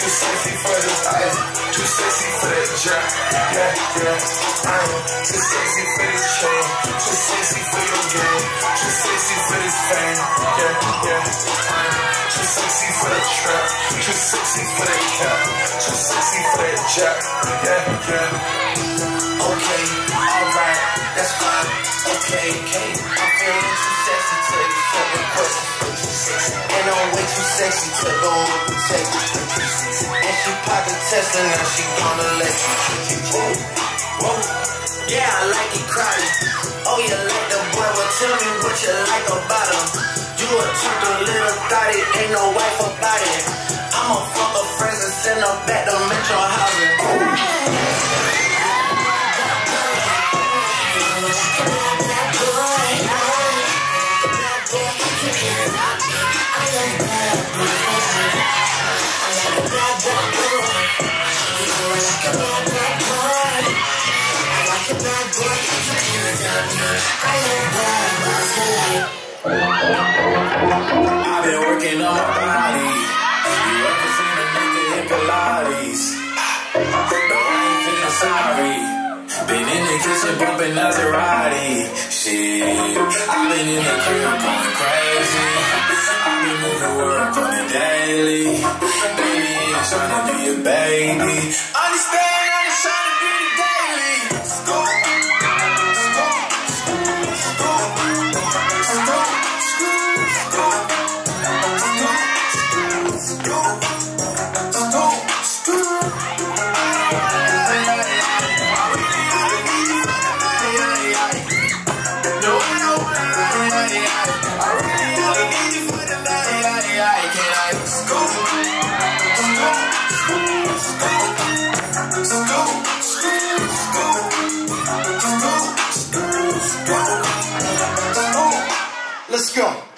Too sexy for this ice, too sexy for that jack. Yeah, yeah, I'm too sexy for this chain, too sexy for your game, too sexy for this fame. Yeah, yeah, I'm too sexy for that trap, too sexy for that cap, too sexy for that jack. Yeah, yeah. Okay, alright, that's fine. Okay, okay, I'm feeling too sexy to accept the person. And I'm way too sexy to go with the tape. And she popped the test and now she gonna let you. Whoa, yeah, I like it crowded. Oh, you like the boy, well tell me what you like about him. You a turned a little thotty, ain't no wife about it. I'ma fuck her friends and send her back to Metro Housing. I've been working on my body. You ever seen a nigga in Pilates? No, I ain't feeling sorry. Been in the kitchen bumping Maserati. Shit, I've been in the crib going crazy. I've been moving work on the daily. Baby ain't tryna be your baby. Understand, I'm just tryna be the daily. Let's go.